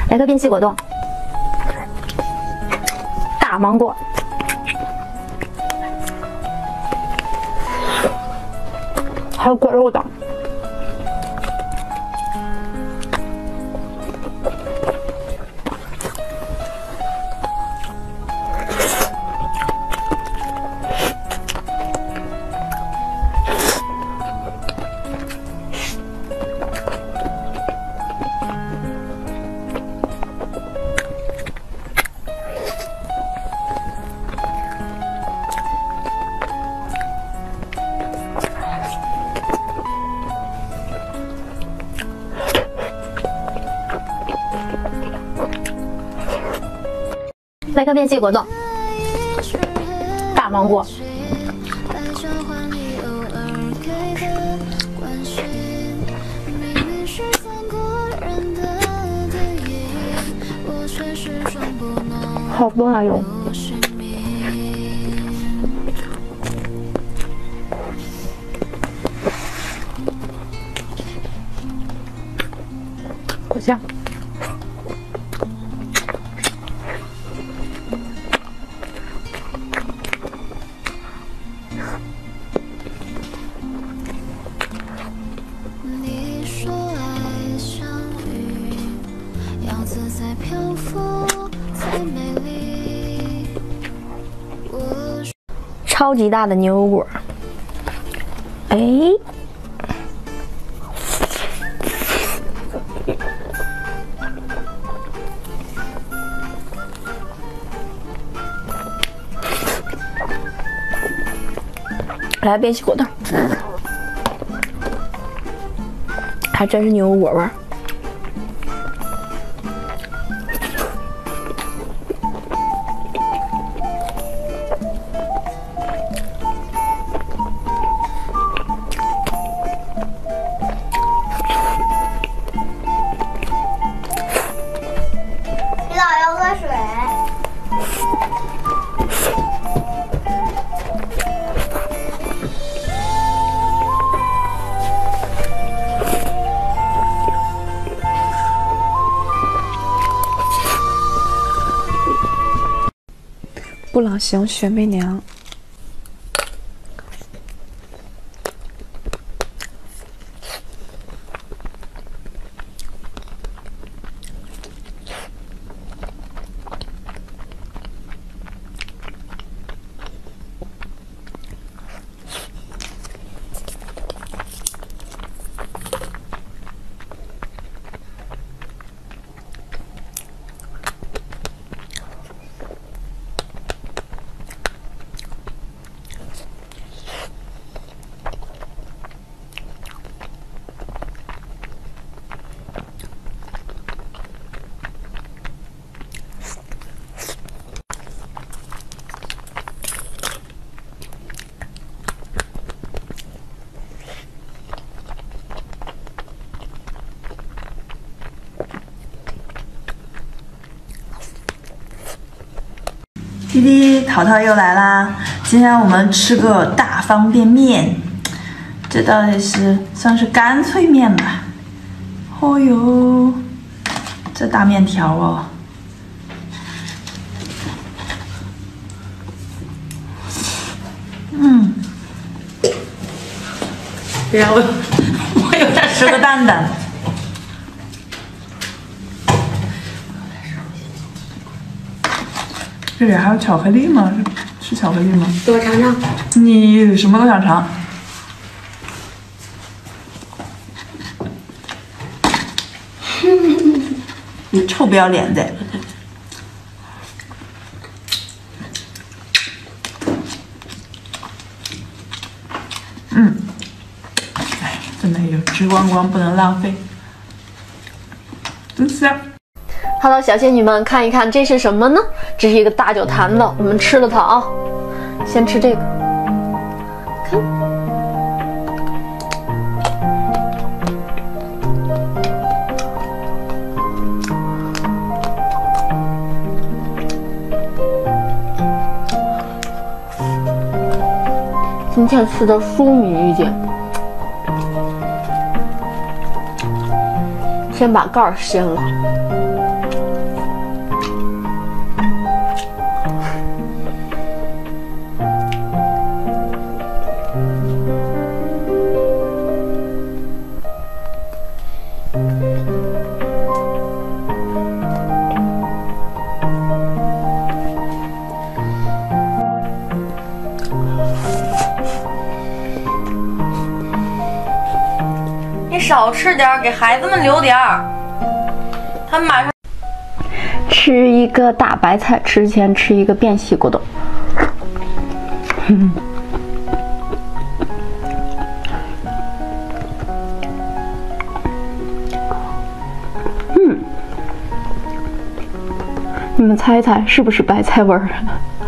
来个冰西果冻，大芒果，还有果肉的。来个变西果冻，大芒果，好多奶油。果酱。超级大的牛油果，哎，来变西果冻，还真是牛油果味儿。布朗熊雪媚娘， 弟弟，淘淘又来啦！今天我们吃个大方便面，这到底算是干脆面吧？哦哟，这大面条哦，对呀，我有点吃个蛋蛋。这里还有巧克力吗？是巧克力吗？ 给我尝尝。 你什么都想尝。你臭不要脸的！哎，真的有吃光光，不能浪费，真香。 Hello， 小仙女们，看一看这是什么呢？这是一个大酒坛子，我们吃了它啊。先吃这个，看，今天吃的酥米一点，先把盖儿掀了。 少吃点儿，给孩子们留点儿。他们马上吃一个大白菜，之前吃一个变西瓜豆。你们猜一猜是不是白菜味儿？